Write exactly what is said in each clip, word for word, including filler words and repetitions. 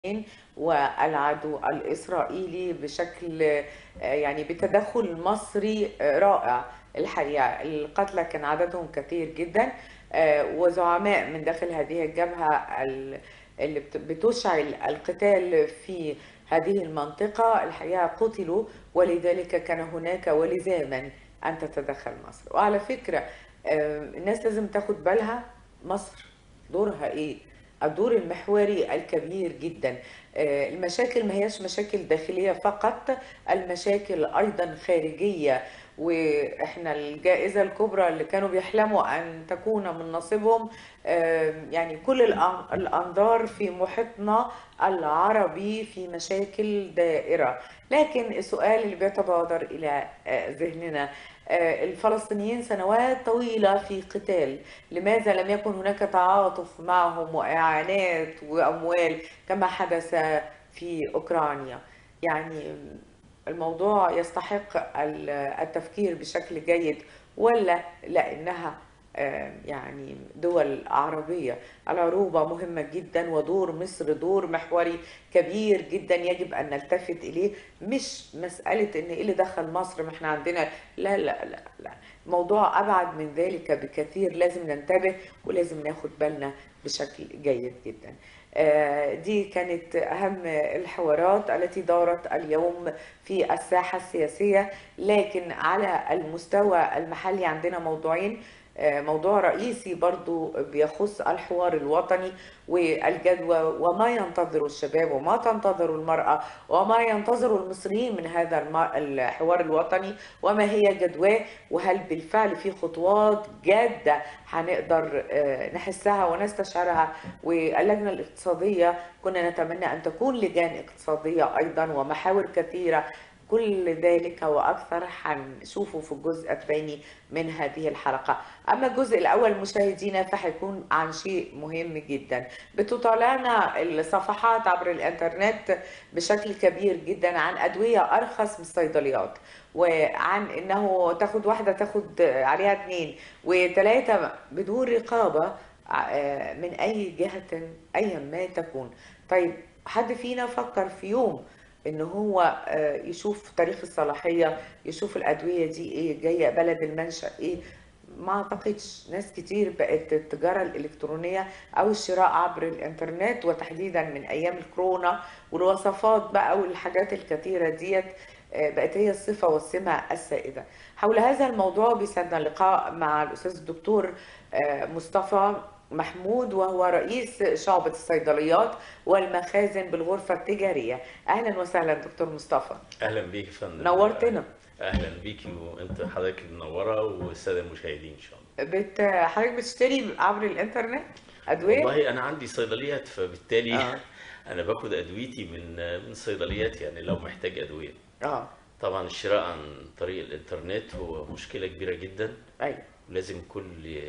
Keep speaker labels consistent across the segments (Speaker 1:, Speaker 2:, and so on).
Speaker 1: والعدو الإسرائيلي بشكل آه، يعني بتدخل مصري آه، رائع. الحقيقة القتلى كان عددهم كثير جدا، آه، وزعماء من داخل هذه الجبهة ال- اللي بت- بتشعل القتال في هذه المنطقة الحقيقة قتلوا، ولذلك كان هناك ولزاما أن تتدخل مصر. وعلى فكرة آه، الناس لازم تاخد بالها، مصر دورها إيه؟ الدور المحوري الكبير جدا. آه، المشاكل ما هياش مشاكل داخلية فقط، المشاكل أيضا خارجية. وإحنا الجائزة الكبرى اللي كانوا بيحلموا أن تكون من نصيبهم، آه، يعني كل الأن- الأنظار في محيطنا العربي في مشاكل دائرة. لكن السؤال اللي بيتبادر إلى آه، ذهننا، آه، الفلسطينيين سنوات طويلة في قتال، لماذا لم يكن هناك تعاطف معهم وإعانات وأموال كما حدث في أوكرانيا؟ يعني الموضوع يستحق ال- التفكير بشكل جيد، ولا لأنها آه، يعني دول عربية؟ العروبة مهمة جدا، ودور مصر دور محوري كبير جدا يجب أن نلتفت إليه. مش مسألة إن إيه اللي دخل مصر، ما احنا عندنا، لا لا لا لا، موضوع أبعد من ذلك بكثير. لازم ننتبه ولازم ناخد بالنا بشكل جيد جدا. آه، دي كانت أهم الحوارات التي دارت اليوم في الساحة السياسية. لكن على المستوى المحلي عندنا موضوعين. آه، موضوع رئيسي برضو بيخص الحوار الوطني والجدوى، وما ينتظر الشباب وما تنتظر المرأة وما ينتظر المصريين من هذا الم- الحوار الوطني، وما هي جدواه، وهل بالفعل في خطوات جادة هنقدر آه، نحسها ونستشعرها. واللجنة الاقتصادية كنا نتمنى أن تكون لجان اقتصادية أيضا ومحاور كثيرة. كل ذلك وأكثر هنشوفه في الجزء الثاني من هذه الحلقة. أما الجزء الأول مشاهدينا فهيكون عن شيء مهم جدا. بتطالعنا الصفحات عبر الإنترنت بشكل كبير جدا عن أدوية أرخص من الصيدليات، وعن إنه تاخد واحدة تاخد عليها اتنين وتلاتة بدون رقابة آه، من أي جهة أيا ما تكون. طيب، حد فينا فكر في يوم ان هو آه، يشوف تاريخ الصلاحية، يشوف الأدوية دي ايه، جاية بلد المنشأ ايه؟ ما اعتقدش. ناس كتير بقت التجارة الإلكترونية أو الشراء عبر الإنترنت، وتحديدا من أيام الكورونا والوصفات بقى والحاجات الكتيرة ديت، آه، بقت هي الصفة والسمة السائدة. حول هذا الموضوع بيسعدنا اللقاء مع الأستاذ الدكتور آه، مصطفى محمود، وهو رئيس شعبة الصيدليات والمخازن بالغرفة التجارية. أهلا وسهلا دكتور مصطفى،
Speaker 2: اهلا بيك يا فندم.
Speaker 1: نورتنا.
Speaker 2: اهلا بيكي، وانت حضرتك منوره، والساده المشاهدين ان شاء الله.
Speaker 1: بت... حضرتك بتشتري عبر الإنترنت أدوية؟
Speaker 2: والله انا عندي صيدليات، فبالتالي
Speaker 1: اه.
Speaker 2: انا باخد ادويتي من من صيدليات، يعني لو محتاج ادويه.
Speaker 1: اه.
Speaker 2: طبعا الشراء عن طريق الانترنت هو مشكله كبيره جدا،
Speaker 1: أيوه.
Speaker 2: لازم كل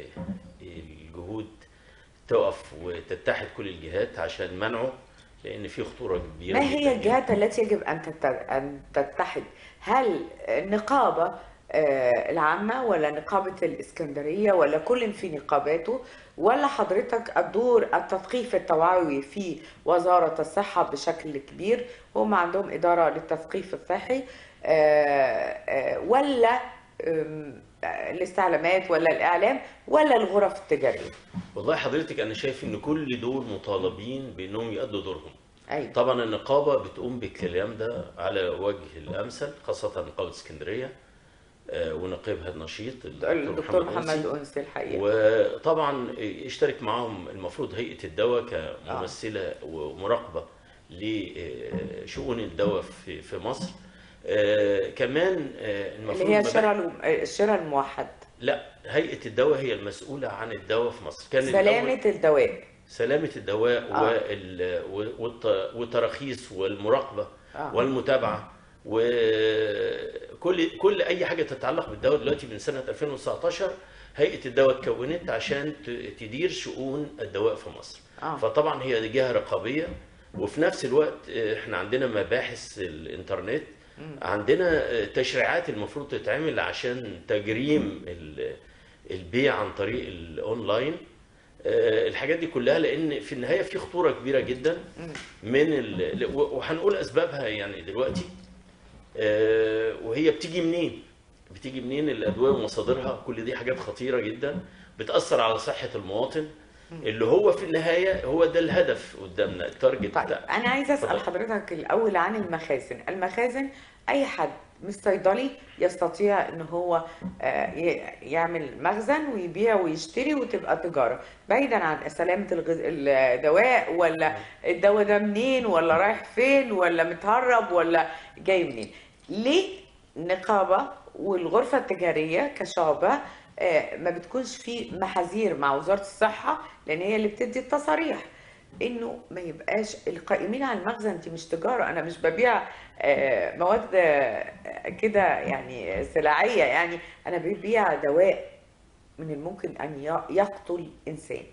Speaker 2: الجهود تقف وتتحد كل الجهات عشان منعه، لان في خطوره كبيره
Speaker 1: ما
Speaker 2: جدا
Speaker 1: هي
Speaker 2: ليه.
Speaker 1: الجهات التي يجب أن تت- أن تتحد؟ هل النقابة آه، العامة، ولا نقابة الإسكندرية، ولا كل في نقاباته، ولا حضرتك الدور التثقيف التوعوي في وزارة الصحة بشكل كبير؟ هم عندهم إدارة للتثقيف الصحي، آه، آه، ولا آم، آه، الاستعلامات، ولا الإعلام، ولا الغرف التجارية؟
Speaker 2: والله حضرتك انا شايف ان كل دول مطالبين بانهم يأدوا دورهم.
Speaker 1: أيوة.
Speaker 2: طبعا النقابة بتقوم بالكلام ده على وجه الأمثل، خاصة نقابة اسكندرية آه، ونقيبها النشيط الدكتور
Speaker 1: الدكتور
Speaker 2: محمد
Speaker 1: محمد
Speaker 2: أنسي.
Speaker 1: أنسي الحقيقة.
Speaker 2: وطبعا يشترك معاهم المفروض هيئة الدواء
Speaker 1: اه.
Speaker 2: كممثلة ومراقبة لشؤون الدواء في في مصر. آه، كمان آه،
Speaker 1: اللي هي
Speaker 2: المفروض
Speaker 1: الشراء
Speaker 2: مباحث.
Speaker 1: الم- الشراء الموحد.
Speaker 2: لا، هيئة الدواء هي المسؤولة عن الدواء في مصر، كان الأول
Speaker 1: سلامة الدواء.
Speaker 2: سلامة الدواء
Speaker 1: اه.
Speaker 2: وال- والت- والتراخيص والمراقبة
Speaker 1: اه.
Speaker 2: والمتابعة، وكل كل أي حاجة تتعلق بالدواء. دلوقتي من سنة ألفين وتسعتاشر هيئة الدواء اتكونت عشان ت- تدير شؤون الدواء في مصر.
Speaker 1: اه.
Speaker 2: فطبعا هي جهة رقابية، وفي نفس الوقت احنا عندنا مباحث الانترنت، عندنا تشريعات المفروض تتعمل عشان تجريم ال- البيع عن طريق الاونلاين. آه، الحاجات دي كلها، لان في النهايه في خطوره كبيره جدا من ال... وهنقول اسبابها يعني دلوقتي. آه، وهي بتيجي منين؟ بتيجي منين الادويه ومصادرها؟ كل دي حاجات خطيره جدا بتاثر على صحه المواطن، اللي هو في النهايه هو ده الهدف قدامنا، التارجت
Speaker 1: طيب
Speaker 2: بتاع.
Speaker 1: أنا عايزة أسأل
Speaker 2: اتفضل.
Speaker 1: حضرتك الأول عن المخازن. المخازن أي حد مش صيدلي يستطيع إن هو آه، ي- يعمل مخزن ويبيع ويشتري وتبقى تجارة، بعيدا عن سلامة الغز... الدواء، ولا الدواء ده منين، ولا رايح فين، ولا متهرب، ولا جاي منين. ليه النقابة والغرفة التجارية كشعبة آه، ما بتكونش في محاذير مع وزارة الصحة، لأن هي اللي بتدي التصاريح انه ما يبقاش القائمين على المخزن؟ انت مش تجاره، انا مش ببيع آه، مواد آه، كده يعني سلعيه، يعني انا ببيع دواء من الممكن ان ي- يقتل انسان.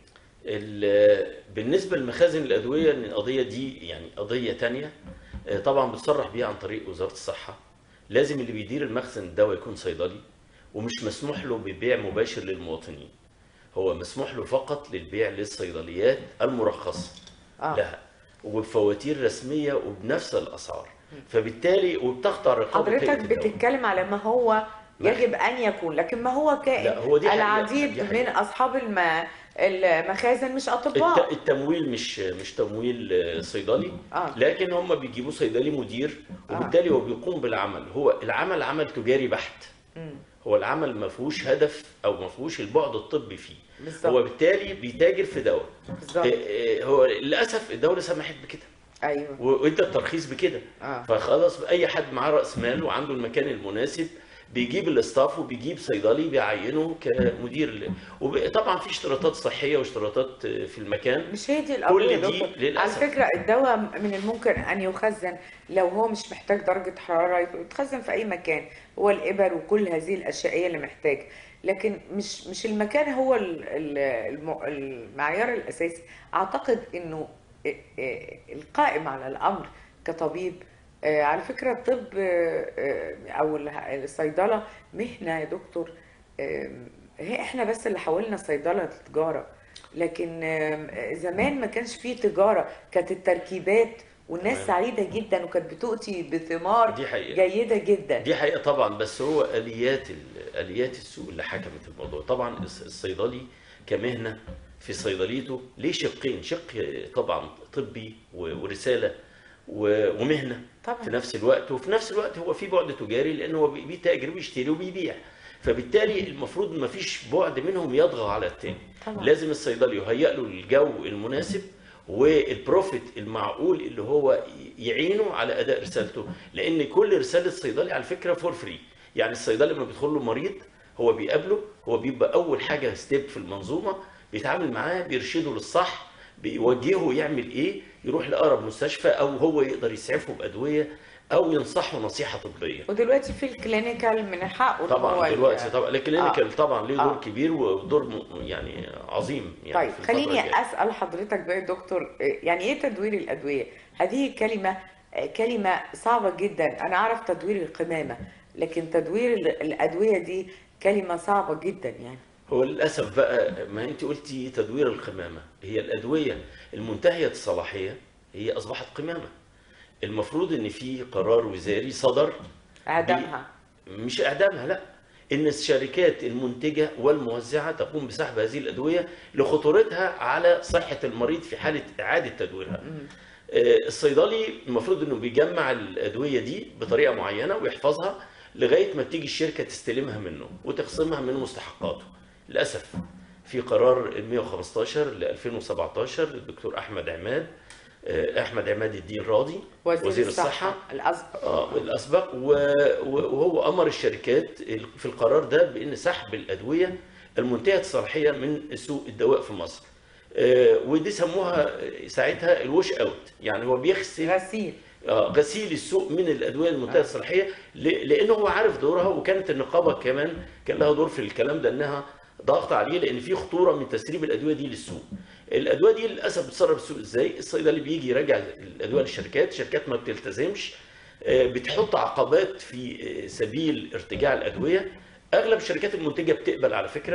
Speaker 2: ال- بالنسبه لمخازن الادويه، ان القضيه دي يعني قضيه تانية. آه، طبعا بتصرح بيها عن طريق وزاره الصحه. لازم اللي بيدير المخزن الدواء يكون صيدلي، ومش مسموح له ببيع مباشر للمواطنين. هو مسموح له فقط للبيع للصيدليات المرخصة
Speaker 1: اه
Speaker 2: لها، وبفواتير رسمية وبنفس الأسعار، فبالتالي وبتخضع رقابة هيئة
Speaker 1: حضرتك
Speaker 2: الدواء.
Speaker 1: بتتكلم على ما هو
Speaker 2: ما
Speaker 1: يجب ان يكون، لكن ما هو كائن
Speaker 2: لا، هو دي حقيقة،
Speaker 1: العديد
Speaker 2: دي
Speaker 1: من
Speaker 2: حقيقة.
Speaker 1: اصحاب الم... المخازن مش
Speaker 2: الت-
Speaker 1: اطباء.
Speaker 2: التمويل مش مش تمويل آه، صيدلي،
Speaker 1: اه
Speaker 2: لكن هم بيجيبوا صيدلي مدير،
Speaker 1: اه
Speaker 2: وبالتالي هو بيقوم بالعمل. هو العمل عمل تجاري بحت.
Speaker 1: امم
Speaker 2: هو العمل ما فيهوش هدف او ما فيهوش البعد الطبي فيه. هو
Speaker 1: بالظبط
Speaker 2: بالتالي بيتاجر في دواء. آه،
Speaker 1: بالظبط.
Speaker 2: آه، هو للاسف الدوله سمحت بكده،
Speaker 1: ايوه
Speaker 2: وانت الترخيص بكده.
Speaker 1: اه
Speaker 2: فخلاص اي حد معاه راس مال وعنده المكان المناسب بيجيب الاستاف وبيجيب صيدلي بيعينه كمدير ل- وطبعا في اشتراطات صحيه واشتراطات في المكان.
Speaker 1: مش هي دي القضية يا
Speaker 2: كل دي
Speaker 1: دكتور. على
Speaker 2: للاسف.
Speaker 1: فكرة الدواء من الممكن أن يخزن، لو هو مش محتاج درجة حرارة يتخزن في أي مكان، هو الإبر وكل هذه الأشياء هي اللي محتاج، لكن مش مش المكان هو ال- ال- الم- المعيار الأساسي. أعتقد إنه ا- ا- القائم على الأمر كطبيب، آه، على فكرة الطب آه، آه، أو اله- الصيدلة مهنة يا دكتور. آم، هي احنا بس اللي حولنا الصيدلة لتجارة، لكن آم، زمان ما كانش فيه تجارة، كانت التركيبات والناس
Speaker 2: تمام.
Speaker 1: سعيدة جدا وكانت بتؤتي بثمار
Speaker 2: دي حقيقه،
Speaker 1: جيدة جدا.
Speaker 2: دي حقيقه طبعا. بس هو اليات ال- اليات السوق اللي حكمت الموضوع. طبعا الص- الصيدلي كمهنه في صيدليته ليه شقين: شق طبعا طبي و- ورساله و- ومهنه
Speaker 1: طبعا
Speaker 2: في نفس الوقت، وفي نفس الوقت هو في بعد تجاري لانه هو بي- بيتاجر وبيشتري وبيبيع. فبالتالي المفروض ما فيش بعد منهم يطغى على التاني.
Speaker 1: طبعا
Speaker 2: لازم الصيدلي يهيئ له الجو المناسب والبروفيت المعقول اللي هو يعينه على اداء رسالته، لان كل رساله صيدلي على فكره فور فري. يعني الصيدلي لما بيدخل له مريض هو بيقابله، هو بيبقى اول حاجه ستيب في المنظومه، بيتعامل معاه بيرشده للصح، بيوجهه يعمل ايه، يروح لاقرب مستشفى او هو يقدر يسعفه بادويه او ينصحه نصيحه طبيه.
Speaker 1: ودلوقتي في الكلينيكال من حقه ان هو
Speaker 2: طبعا
Speaker 1: ي-
Speaker 2: دلوقتي طبعا
Speaker 1: اه
Speaker 2: الكلينيكال طبعا ليه دور
Speaker 1: اه
Speaker 2: كبير ودور م- يعني عظيم يعني
Speaker 1: طيب
Speaker 2: في الفتره
Speaker 1: خليني
Speaker 2: الجايه.
Speaker 1: اسال حضرتك بقى يا دكتور، آه، يعني ايه تدوير الادويه؟ هذه كلمه آه، كلمه صعبه جدا. انا اعرف تدوير القمامه، لكن تدوير ال- الادويه دي كلمه صعبه جدا يعني.
Speaker 2: هو للاسف بقى، ما انت قلتي تدوير القمامه، هي الادويه المنتهيه الصلاحيه هي اصبحت قمامه. المفروض ان في قرار وزاري صدر ب...
Speaker 1: اعدامها.
Speaker 2: مش اعدامها، لا، ان الشركات المنتجه والموزعه تقوم بسحب هذه الادويه لخطورتها على صحه المريض في حاله اعاده تدويرها.
Speaker 1: مم.
Speaker 2: آه، الصيدلي المفروض انه بيجمع الادويه دي بطريقه معينه ويحفظها لغايه ما تيجي الشركه تستلمها منه وتخصمها من مستحقاته. للاسف في قرار مئة وخمستاشر ل ألفين وسبعتاشر للدكتور احمد عماد آه، احمد عماد الدين راضي
Speaker 1: وزير
Speaker 2: وزير
Speaker 1: الصحه
Speaker 2: الصحه
Speaker 1: الاسبق.
Speaker 2: اه الاسبق، و- وهو امر الشركات في القرار ده بان سحب الادويه المنتهيه الصلاحيه من سوق الدواء في مصر. آه، ودي سموها ساعتها الوش اوت، يعني هو بيغسل
Speaker 1: غسيل.
Speaker 2: آه، غسيل السوق من الادويه المنتهيه
Speaker 1: اه
Speaker 2: الصلاحيه، ل- لانه هو عارف دورها. وكانت النقابه كمان كان لها دور في الكلام ده، انها ضغط عليه لان في خطوره من تسريب الادويه دي للسوق. الادويه دي للاسف بتسرب السوق ازاي؟ الصيدلي بيجي يراجع الادويه للشركات، الشركات ما بتلتزمش، آه، بتحط عقبات في آه، سبيل ارتجاع الادويه. اغلب الشركات المنتجه بتقبل على فكره،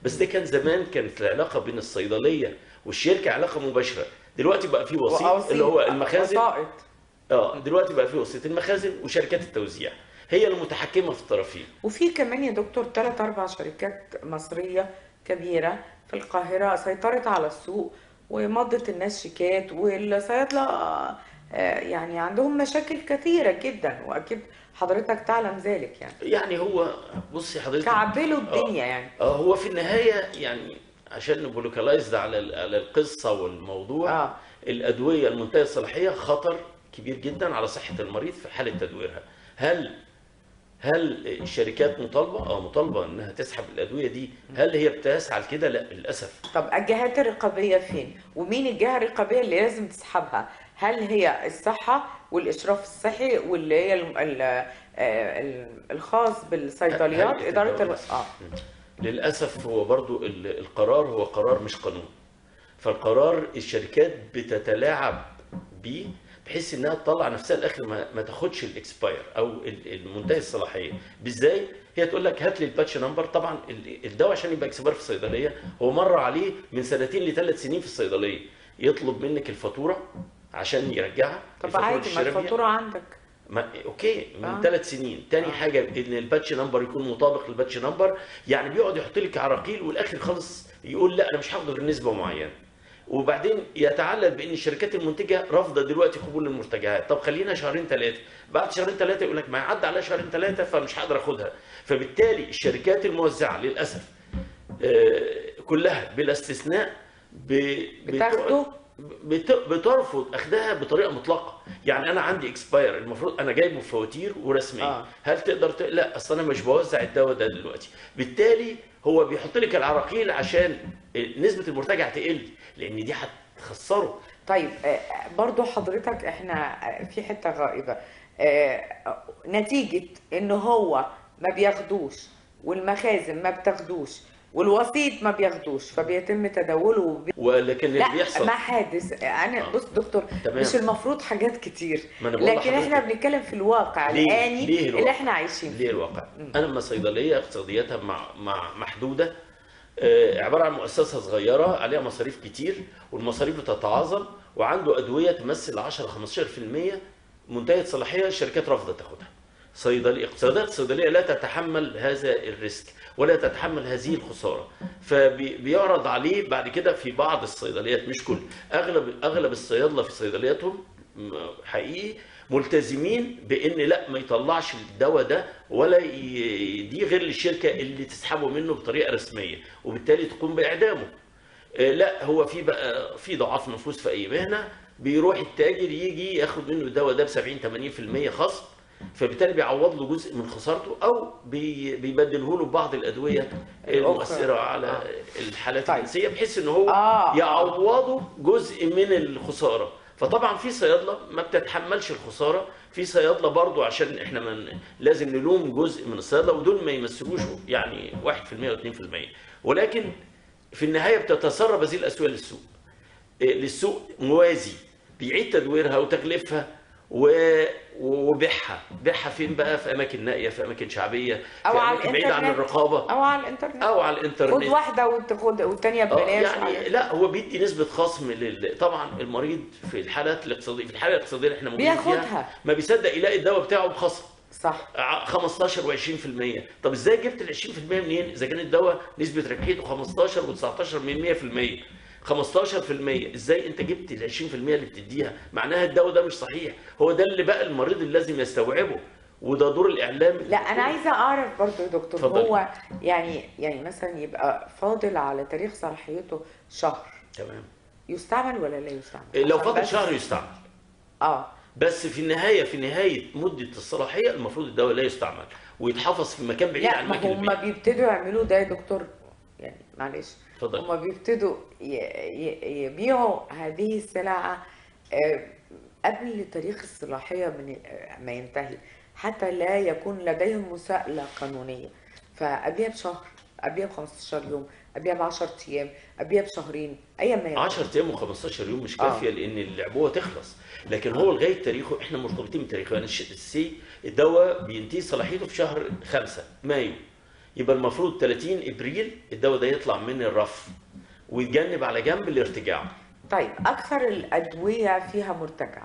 Speaker 2: بس ده كان زمان، كانت العلاقه بين الصيدليه والشركه علاقه مباشره. دلوقتي بقى في وسيط اللي هو المخازن.
Speaker 1: وسائط.
Speaker 2: اه دلوقتي بقى في وسيط المخازن وشركات التوزيع هي المتحكمه في الطرفين.
Speaker 1: وفي كمان يا دكتور ثلاث اربع شركات مصريه كبيره في القاهره سيطرت على السوق ومضت الناس شيكات، والصيادله آه، يعني عندهم مشاكل كثيره جدا، واكيد حضرتك تعلم ذلك يعني.
Speaker 2: يعني هو بصي حضرتك،
Speaker 1: كعبلوا
Speaker 2: اه
Speaker 1: الدنيا يعني.
Speaker 2: اه هو في النهايه يعني عشان نبولوكالايزد على ال- على القصه والموضوع،
Speaker 1: اه
Speaker 2: الادويه المنتهيه الصلاحيه خطر كبير جدا على صحه المريض في حاله تدويرها. هل هل الشركات مطالبه؟ اه مطالبه انها تسحب الادويه دي. هل هي بتسعى لكده؟ لا للاسف.
Speaker 1: طب الجهات الرقابيه فين؟ ومين الجهه الرقابيه اللي لازم تسحبها؟ هل هي الصحه والاشراف الصحي، واللي هي ال- ال- آه، ال- الخاص بالصيدليات،
Speaker 2: هيئة
Speaker 1: اداره
Speaker 2: الدواء
Speaker 1: ال...
Speaker 2: نفسها.
Speaker 1: اه
Speaker 2: للاسف هو برضو ال- القرار هو قرار مش قانون. فالقرار الشركات بتتلاعب بيه بحيث انها تطلع نفسها الاخر ما, ما تاخدش الاكسباير او ال- المنتهي الصلاحيه. ازاي؟ هي تقول لك هات لي الباتش نمبر. طبعا ال- الدواء عشان يبقى اكسباير في الصيدليه هو مر عليه من سنتين لثلاث سنين في الصيدليه، يطلب منك الفاتوره عشان يرجعها.
Speaker 1: طب
Speaker 2: الفاتورة
Speaker 1: عادي، ما
Speaker 2: الشراء بيها.
Speaker 1: الفاتوره عندك.
Speaker 2: ما اوكي من
Speaker 1: اه
Speaker 2: ثلاث سنين. تاني
Speaker 1: اه
Speaker 2: حاجه ان الباتش نمبر يكون مطابق للباتش نمبر. يعني بيقعد يحط لك عراقيل والاخر خالص يقول لا انا مش هاخد غير نسبه معينه. وبعدين يتعلل بان الشركات المنتجه رافضه دلوقتي قبول المرتجعات. طب خلينا شهرين ثلاثه، بعد شهرين ثلاثه يقول لك ما يعدي على شهرين ثلاثه فمش هقدر اخدها. فبالتالي الشركات الموزعه للاسف آه، كلها بلا استثناء ب-
Speaker 1: بتاخده.
Speaker 2: بتقعد- بت- بترفض اخدها بطريقه مطلقه. يعني انا عندي اكسباير، المفروض انا جايبه بفواتير ورسميه،
Speaker 1: اه
Speaker 2: هل تقدر ت... لا اصل انا مش بوزع الدواء ده دلوقتي. بالتالي هو بيحط لك العراقيل عشان نسبه المرتجع تقل، لان دي هتخسره.
Speaker 1: طيب آه، برضو حضرتك احنا آه، في حتة غائبة، آه، نتيجة ان هو ما بياخدوش والمخازن ما بتاخدوش والوسيط ما بياخدوش، فبيتم تداوله وبي...
Speaker 2: ولكن اللي
Speaker 1: لا
Speaker 2: بيحصل
Speaker 1: ما حادث. انا
Speaker 2: اه
Speaker 1: بص دكتور،
Speaker 2: تمام.
Speaker 1: مش المفروض حاجات كتير،
Speaker 2: ما انا بقول
Speaker 1: لكن احنا
Speaker 2: لحضرتك
Speaker 1: بنتكلم في الواقع
Speaker 2: ليه
Speaker 1: الآني
Speaker 2: ليه
Speaker 1: اللي
Speaker 2: الواقع
Speaker 1: احنا عايشين
Speaker 2: ليه
Speaker 1: فيه.
Speaker 2: الواقع
Speaker 1: مم.
Speaker 2: انا لما صيدليه اقتصادياتها مع مع محدوده، آه، عباره عن مؤسسه صغيره عليها مصاريف كتير والمصاريف بتتعاظم، وعنده ادويه تمثل عشرة خمستاشر في المية منتهيه صلاحيه الشركات رافضه تاخدها. صيدلي اقتصادات الصيدليه لا تتحمل هذا الريسك ولا تتحمل هذه الخساره، فبيعرض عليه بعد كده في بعض الصيدليات، مش كل، اغلب اغلب الصيادله في صيدلياتهم م- حقيقي ملتزمين بان لا ما يطلعش الدواء ده ولا يديه غير للشركه اللي تسحبه منه بطريقه رسميه، وبالتالي تقوم باعدامه. آه، لا هو في بقى في ضعاف نفوس في اي مهنه، بيروح التاجر يجي ياخد منه الدواء ده ب سبعين ثمانين في المية خصم، فبالتالي بيعوض له جزء من خسارته او بي- بيبدله له بعض الادويه
Speaker 1: الأخرى.
Speaker 2: المؤثره على
Speaker 1: اه
Speaker 2: الحالات
Speaker 1: طيب
Speaker 2: الجنسيه بحيث ان هو
Speaker 1: اه اه
Speaker 2: يعوضه جزء من الخساره. فطبعا في صيادله ما بتتحملش الخساره، في صيادله برضو عشان احنا من لازم نلوم جزء من الصيادله ودول ما يمثلوش يعني واحد في المية و اتنين في المية، ولكن في النهايه بتتسرب هذه الاسواق للسوق، إيه، للسوق موازي بيعيد تدويرها وتغليفها و- وبيعها. بيعها فين بقى؟ في اماكن نائيه، في اماكن شعبيه،
Speaker 1: او
Speaker 2: في
Speaker 1: على
Speaker 2: اماكن بعيده عن
Speaker 1: الانترنت،
Speaker 2: الرقابه
Speaker 1: او على الانترنت
Speaker 2: او على
Speaker 1: خد
Speaker 2: الانترنت.
Speaker 1: واحده وتاخد والتانيه
Speaker 2: اه
Speaker 1: ببلاش
Speaker 2: يعني
Speaker 1: وعلى...
Speaker 2: لا هو بيدي نسبه خصم لل... طبعا المريض في الحالات الاقتصاديه، في الحاله الاقتصاديه اللي احنا موجودين فيها
Speaker 1: بياخدها.
Speaker 2: ما بيصدق يلاقي الدواء بتاعه بخصم
Speaker 1: صح.
Speaker 2: ع- خمستاشر وعشرين في المية. طب ازاي جبت ال عشرين في المية منين اذا كان الدواء نسبه ربحيته خمستاشر وتسعتاشر من مية في المية؟ خمستاشر في المية ازاي انت جبت ال عشرين في المية اللي بتديها؟ معناها الدواء ده مش صحيح. هو ده اللي بقى المريض اللي لازم يستوعبه، وده دور الاعلام.
Speaker 1: لا انا عايزه اعرف برضو يا دكتور،
Speaker 2: اتفضلي.
Speaker 1: هو يعني يعني مثلا يبقى فاضل على تاريخ صلاحيته شهر،
Speaker 2: تمام.
Speaker 1: يستعمل ولا لا يستعمل؟
Speaker 2: لو
Speaker 1: عشان
Speaker 2: فاضل
Speaker 1: بس
Speaker 2: شهر يستعمل،
Speaker 1: اه
Speaker 2: بس في النهايه في نهايه مده الصلاحيه المفروض الدواء لا يستعمل ويتحفظ في مكان بعيد
Speaker 1: لا
Speaker 2: عن
Speaker 1: ما
Speaker 2: اماكن
Speaker 1: هم
Speaker 2: البيئه.
Speaker 1: بيبتدوا يعملوا ده يا دكتور، يعني معلش،
Speaker 2: اتفضل.
Speaker 1: هم بيبتدوا ي- ي- يبيعوا هذه السلعة آه، قبل تاريخ الصلاحية من آه، ما ينتهي، حتى لا يكون لديهم مساءلة قانونية. فأبيع بشهر، أبيع ب خمستاشر يوم، أبيع ب عشرة أيام، أبيع بشهرين، أيا ما يكون.
Speaker 2: عشرة ايام و15 يوم مش
Speaker 1: اه
Speaker 2: كافيه لان العبوه تخلص، لكن هو لغايه تاريخه احنا مرتبطين بتاريخه. يعني الش- السي الدواء بينتهي صلاحيته في شهر خمسة مايو، يبقى المفروض ثلاثين ابريل الدواء ده يطلع من الرف ويتجنب على جنب الارتجاع.
Speaker 1: طيب اكثر الادويه فيها مرتجع؟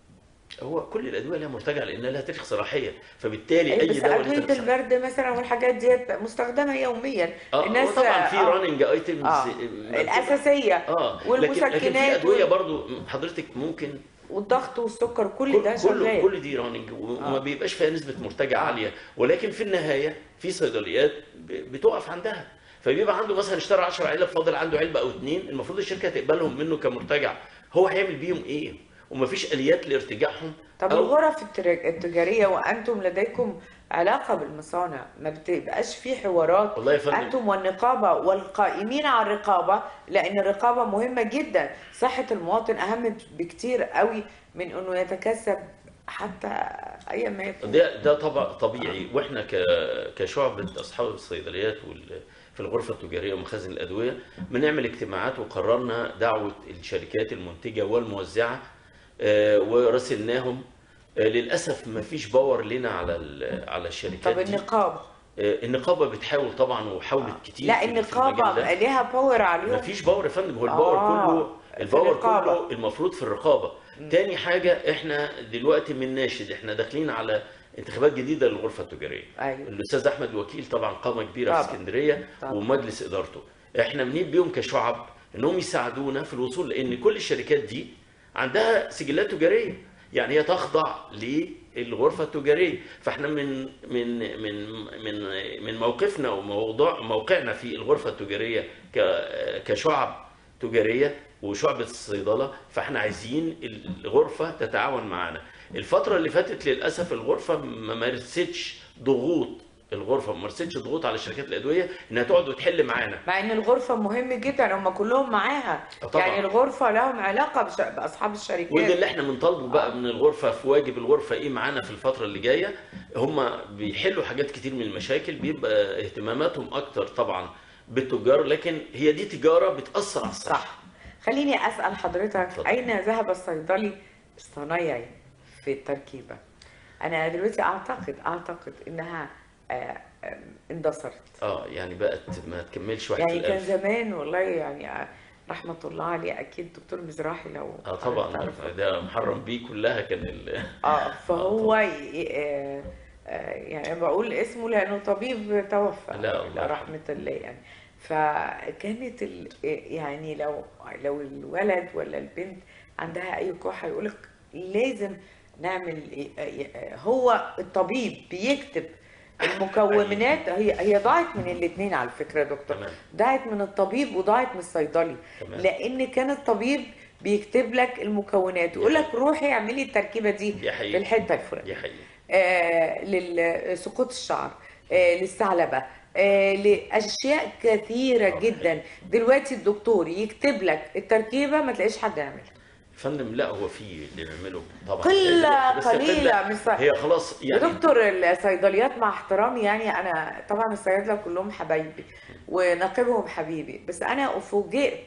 Speaker 2: هو كل الادويه لها مرتجع لان لها تاريخ صلاحيه، فبالتالي
Speaker 1: اي
Speaker 2: اي
Speaker 1: بس
Speaker 2: دواء له
Speaker 1: ادويه
Speaker 2: تاريخ صلاحية.
Speaker 1: البرد مثلا والحاجات ديت مستخدمه يوميا
Speaker 2: اه
Speaker 1: الناس.
Speaker 2: طبعا في
Speaker 1: اه,
Speaker 2: راننج ايتمز
Speaker 1: آه. الاساسيه
Speaker 2: اه لكن لكن في
Speaker 1: والمسكنات
Speaker 2: ادويه
Speaker 1: وال...
Speaker 2: برضو حضرتك ممكن
Speaker 1: والضغط والسكر كل
Speaker 2: كل
Speaker 1: ده
Speaker 2: كله
Speaker 1: شغال.
Speaker 2: كل دي راننج وما
Speaker 1: آه.
Speaker 2: بيبقاش فيها نسبه مرتجع
Speaker 1: آه.
Speaker 2: عاليه، ولكن في النهايه في صيدليات ب- بتقف عندها، فبيبقى عنده مثلا اشترى عشر علب فاضل عنده علبه او اتنين، المفروض الشركه تقبلهم منه كمرتجع، هو هيعمل بيهم ايه؟ ومفيش اليات لارتجاعهم.
Speaker 1: طب
Speaker 2: او
Speaker 1: الغرف التر- التجاريه وانتم لديكم علاقه بالمصانع، ما بتبقاش في حوارات
Speaker 2: والله يا فندم
Speaker 1: انتم والنقابه والقائمين على الرقابه؟ لان الرقابه مهمه جدا، صحه المواطن اهم بكتير قوي من انه يتكسب حتى اي ما يكون.
Speaker 2: ده ده طبع طبيعي، واحنا ك كشعبة اصحاب الصيدليات وال في الغرفة التجارية ومخازن الأدوية بنعمل اجتماعات، وقررنا دعوة الشركات المنتجة والموزعة آه، وراسلناهم. آه، للأسف ما فيش باور لنا على ال- على الشركات
Speaker 1: طب
Speaker 2: دي.
Speaker 1: النقابه؟
Speaker 2: آه، النقابة بتحاول طبعا وحاولت كتير
Speaker 1: لا
Speaker 2: في في المجال
Speaker 1: النقابه
Speaker 2: ده.
Speaker 1: ليها باور
Speaker 2: ما
Speaker 1: عليهم؟
Speaker 2: فيش باور يا فندم، هو الباور
Speaker 1: اه
Speaker 2: كله
Speaker 1: في
Speaker 2: الباور
Speaker 1: الرقابه.
Speaker 2: كله المفروض في الرقابه. تاني حاجه احنا دلوقتي من ناشد، احنا داخلين على انتخابات جديده للغرفه التجاريه.
Speaker 1: ايوه
Speaker 2: الاستاذ احمد الوكيل طبعا قامه كبيره في
Speaker 1: طبعا
Speaker 2: اسكندريه
Speaker 1: طبعا.
Speaker 2: ومجلس ادارته، احنا بنيب بيهم كشعب انهم يساعدونا في الوصول، لان كل الشركات دي عندها سجلات تجاريه، يعني هي تخضع للغرفه التجاريه، فاحنا من من من من من موقفنا وموضوع موقعنا في الغرفه التجاريه ك- كشعب تجاريه وشعبة الصيدلة، فاحنا عايزين الغرفة تتعاون معانا. الفترة اللي فاتت للأسف الغرفة ما مارستش ضغوط الغرفة ما مارستش ضغوط على شركات الأدوية إنها تقعد وتحل معانا.
Speaker 1: مع ان الغرفه مهم جدا، هم كلهم معاها
Speaker 2: طبعا.
Speaker 1: يعني الغرفه لهم علاقه بش... باصحاب الشركات.
Speaker 2: وده اللي احنا بنطالبه بقى
Speaker 1: آه.
Speaker 2: من الغرفة، في واجب الغرفة إيه معانا في الفترة اللي جاية. هم بيحلوا حاجات كتير من المشاكل، بيبقى اهتماماتهم أكتر طبعا بالتجار، لكن هي دي تجارة بتأثر على الصحة.
Speaker 1: صح. خليني اسال حضرتك،
Speaker 2: اتفضل.
Speaker 1: اين ذهب الصيدلي الصنايعي في التركيبه؟ انا دلوقتي اعتقد اعتقد انها آه، آه، اندثرت.
Speaker 2: اه يعني بقت ما تكملش واحد
Speaker 1: يعني
Speaker 2: في
Speaker 1: كان
Speaker 2: الألف.
Speaker 1: زمان والله يعني آه، رحمه الله عليه، اكيد دكتور مزراحي لو
Speaker 2: اه طبعا
Speaker 1: تعرفه.
Speaker 2: ده محرم بيه كلها كان ال...
Speaker 1: اه
Speaker 2: اه
Speaker 1: فهو
Speaker 2: طبعا.
Speaker 1: ي- آه، آه، يعني أنا بقول اسمه لانه طبيب توفى
Speaker 2: لا
Speaker 1: الى
Speaker 2: الله يرحمه.
Speaker 1: رحمه الله يعني. فكانت ال... يعني لو لو الولد ولا البنت عندها اي كحه يقولك لازم نعمل إيه؟ هو الطبيب بيكتب المكونات. هي هي ضاعت من الاثنين على فكره يا دكتور،
Speaker 2: تمام
Speaker 1: ضاعت من الطبيب وضاعت من الصيدلي،
Speaker 2: تمام.
Speaker 1: لان كان الطبيب بيكتب لك المكونات ويقول لك روحي اعملي التركيبه دي
Speaker 2: دي
Speaker 1: في
Speaker 2: حقيقة
Speaker 1: الحته الفلانيه،
Speaker 2: دي حقيقة.
Speaker 1: آه لسقوط الشعر، آه للثعلبه، آه لاشياء كثيره
Speaker 2: اه
Speaker 1: جدا. دلوقتي الدكتور يكتب لك التركيبه ما تلاقيش حد يعملها،
Speaker 2: فندم لا هو في اللي بيعمله طبعا
Speaker 1: قله
Speaker 2: بس
Speaker 1: قليله
Speaker 2: قلة.
Speaker 1: من الص-
Speaker 2: هي خلاص
Speaker 1: يا
Speaker 2: يعني
Speaker 1: دكتور الصيدليات مع احترامي يعني، انا طبعا الصيادله كلهم حبايبي ونقيبهم حبيبي، بس انا فوجئت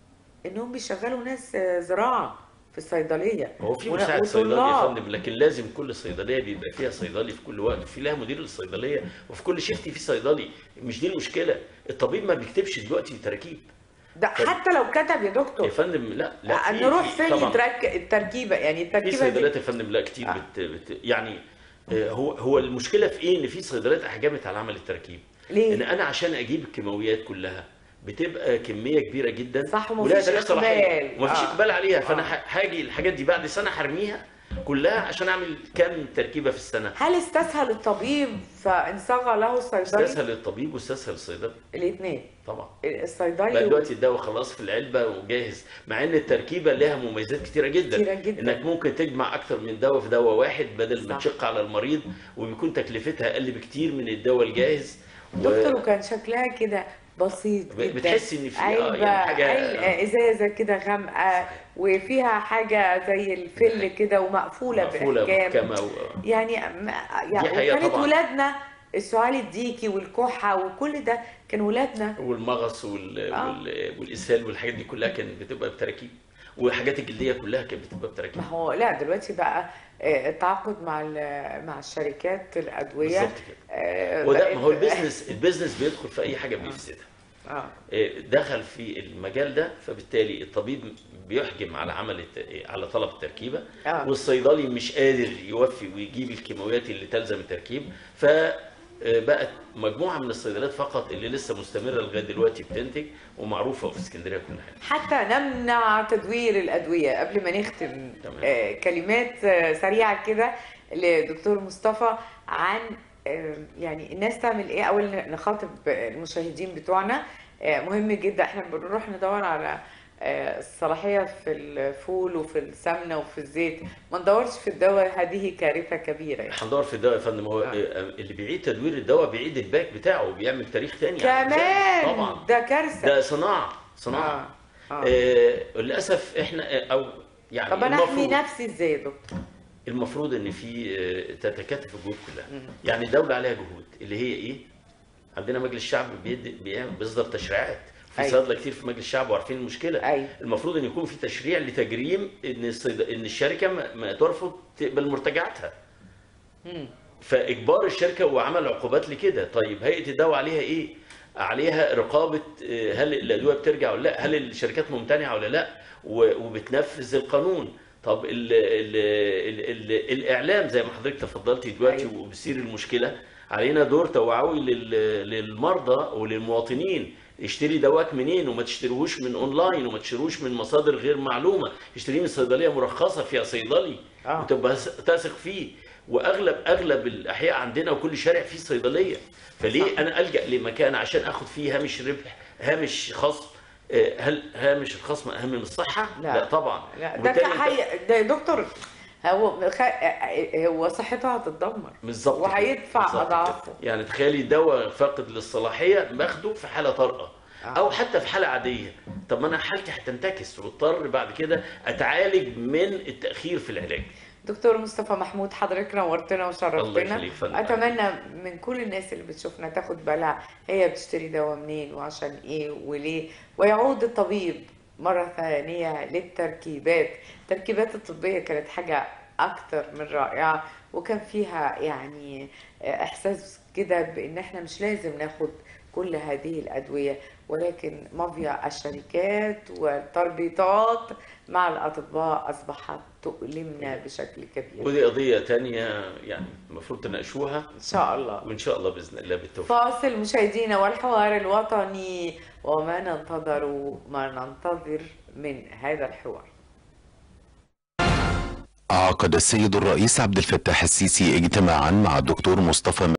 Speaker 1: انهم بيشغلوا ناس زراعه في الصيدليه
Speaker 2: هو في
Speaker 1: ون-
Speaker 2: مساعد صيدلي يا
Speaker 1: وطلاب.
Speaker 2: فندم، لكن لازم كل صيدليه بيبقى فيها صيدلي في كل وقت، وفي لها مدير للصيدليه، وفي كل شيفت في صيدلي. مش دي المشكله، الطبيب ما بيكتبش دلوقتي تراكيب
Speaker 1: ده
Speaker 2: ف-
Speaker 1: حتى لو كتب يا
Speaker 2: يا
Speaker 1: دكتور
Speaker 2: فندم. لا لا في
Speaker 1: نروح
Speaker 2: في
Speaker 1: فين
Speaker 2: طبعا
Speaker 1: يترك التركيبه؟ يعني
Speaker 2: في
Speaker 1: التركيبه دي
Speaker 2: صيدليات يا فندم لا كتير
Speaker 1: آه.
Speaker 2: بت, بت يعني آه، هو هو المشكله في ايه؟ ان في صيدليات احجمت على عمل التركيب. ان
Speaker 1: ليه؟
Speaker 2: انا عشان اجيب الكيماويات كلها بتبقى كميه كبيره جدا
Speaker 1: صح،
Speaker 2: ولها
Speaker 1: ومفيش
Speaker 2: تاريخ صلاحيه
Speaker 1: اقبال.
Speaker 2: ومفيش
Speaker 1: آه.
Speaker 2: اقبال عليها، فانا
Speaker 1: آه.
Speaker 2: ح- هاجي الحاجات دي بعد سنه هرميها كلها عشان اعمل كام تركيبه في السنه.
Speaker 1: هل استسهل الطبيب فانصاغ له الصيدلي؟
Speaker 2: استسهل الطبيب واستسهل الصيدلي
Speaker 1: الاثنين،
Speaker 2: طبعا.
Speaker 1: الصيدلي
Speaker 2: بقى
Speaker 1: و-
Speaker 2: دلوقتي الدواء خلاص في العلبه وجاهز، مع ان التركيبه لها مميزات كتيره جدا،
Speaker 1: كتيرة جدا.
Speaker 2: انك ممكن تجمع اكتر من دواء في دواء واحد بدل ما
Speaker 1: صح.
Speaker 2: تشق على المريض، وبيكون تكلفتها اقل بكتير من الدواء الجاهز.
Speaker 1: دكتور وكان شكلها كده بسيط
Speaker 2: ب-
Speaker 1: جدا،
Speaker 2: بتحس إن في- آه،
Speaker 1: علبة
Speaker 2: يعني حاجة-
Speaker 1: عل- ازازه كده غامقه وفيها حاجه زي الفل كده ومقفوله
Speaker 2: مقفوله
Speaker 1: باحكام.
Speaker 2: محكمه و...
Speaker 1: يعني ما- يعني
Speaker 2: حقيقة
Speaker 1: وكانت
Speaker 2: طبعاً.
Speaker 1: ولادنا السعال الديكي والكحه وكل ده كان ولادنا.
Speaker 2: والمغص وال...
Speaker 1: آه.
Speaker 2: وال... والاسهال والحاجات دي كلها كانت بتبقى بتراكيب. وحاجات الجلديه كلها كانت بتبقى
Speaker 1: ما
Speaker 2: بتراكيب.
Speaker 1: هو لا دلوقتي بقى آه، التعاقد مع ال- مع الشركات الأدوية
Speaker 2: بالظبط كده.
Speaker 1: آه،
Speaker 2: وده ما هو
Speaker 1: بقت
Speaker 2: البيزنس البيزنس بيدخل في اي حاجه بيفسدها.
Speaker 1: اه
Speaker 2: دخل في المجال ده، فبالتالي الطبيب بيحجم على عمل الت- على طلب التركيبه،
Speaker 1: اه
Speaker 2: والصيدلي مش قادر يوفي ويجيب الكيماويات اللي تلزم التركيب. فبقت مجموعه من الصيدليات فقط اللي لسه مستمره لغايه دلوقتي بتنتج ومعروفه وفي اسكندريه كلها.
Speaker 1: حتى نمنع تدوير الأدوية. قبل ما نختم
Speaker 2: تمام.
Speaker 1: آه، كلمات آه، سريعة كده لدكتور مصطفى عن آه، يعني الناس تعمل ايه اول نخاطب المشاهدين بتوعنا. آه، مهم جدا احنا بنروح ندور على آه، الصلاحية في الفول وفي السمنة وفي الزيت، ما ندورش في الدواء، هذه كارثة كبيرة يعني.
Speaker 2: هندور في الدواء يا فندم. هو
Speaker 1: آه.
Speaker 2: اللي بيعيد تدوير الدواء بيعيد الباك بتاعه وبيعمل تاريخ تاني على الإنسان.
Speaker 1: كمان
Speaker 2: طبعا
Speaker 1: ده كارثة.
Speaker 2: ده صناعه صناعه.
Speaker 1: اه اه
Speaker 2: آه للاسف احنا او يعني
Speaker 1: طب انا احمي
Speaker 2: المفروض
Speaker 1: نفسي ازاي يا دكتور؟
Speaker 2: المفروض ان في آه، تتكاتف الجهود كلها.
Speaker 1: مم.
Speaker 2: يعني الدوله عليها جهود اللي هي ايه؟ عندنا مجلس الشعب بيدي- بيعمل- بيصدر تشريعات، في
Speaker 1: أيوة.
Speaker 2: صيادله كتير في مجلس الشعب وعارفين المشكله.
Speaker 1: ايوه
Speaker 2: المفروض ان يكون في تشريع لتجريم ان الصيد... ان الشركه ما, ما ترفض تقبل مرتجعاتها،
Speaker 1: مم.
Speaker 2: فاجبار الشركه وعمل عقوبات لكده. طيب هيئه الدواء عليها ايه؟ عليها رقابه آه، هل الادويه بترجع ولا لا؟ هل الشركات ممتنعه ولا لا؟ و- وبتنفذ القانون. طب ال ال ال ال الاعلام زي ما حضرتك تفضلتي دلوقتي
Speaker 1: أيوة.
Speaker 2: وبصير المشكله، علينا دور توعوي لل- للمرضى وللمواطنين. اشتري دواك منين وما تشتريهوش من اونلاين وما تشتريهوش من مصادر غير معلومه، اشتريه من صيدليه مرخصه فيها صيدلي
Speaker 1: اه
Speaker 2: وتبقى تثق فيه. واغلب اغلب الاحياء عندنا وكل شارع فيه صيدليه، فليه
Speaker 1: صح.
Speaker 2: انا الجا لمكان عشان اخد فيه هامش ربح، هامش خصم؟ آه، هل هامش الخصم اهم من الصحه؟
Speaker 1: لا.
Speaker 2: لا طبعا.
Speaker 1: لا ده
Speaker 2: وبالتالي أنت-
Speaker 1: كحي... ده يا دكتور هو خ... هو صحته هتتدمر
Speaker 2: بالظبط كده.
Speaker 1: وهيدفع
Speaker 2: بالظبط كده.
Speaker 1: اضعافه.
Speaker 2: يعني تخيلي دواء فاقد للصلاحيه باخده في حاله طارئه
Speaker 1: آه.
Speaker 2: او حتى في حاله عاديه، طب ما انا حالتي هتنتكس واضطر بعد كده اتعالج من التاخير في العلاج.
Speaker 1: دكتور مصطفى محمود حضرتك نورتنا
Speaker 2: الله
Speaker 1: وشرفتنا.
Speaker 2: يخليك فندم.
Speaker 1: اتمنى من كل الناس اللي بتشوفنا تاخد بالها هي بتشتري دواء منين وعشان ايه وليه، ويعود الطبيب مرة ثانية للتركيبات. التركيبات الطبية كانت حاجة أكتر من رائعة، وكان فيها يعني إحساس كده بإن إحنا مش لازم ناخد كل هذه الأدوية، ولكن مافيا الشركات والتربيطات مع الأطباء أصبحت تؤلمنا بشكل كبير.
Speaker 2: ودي قضيه تانية يعني المفروض تناقشوها،
Speaker 1: إن شاء الله.
Speaker 2: وان شاء الله باذن الله بالتوفيق.
Speaker 1: فاصل مشاهدينا والحوار الوطني، وما ننتظر ما ننتظر من هذا الحوار.
Speaker 3: عقد السيد الرئيس عبد الفتاح السيسي اجتماعا مع الدكتور مصطفى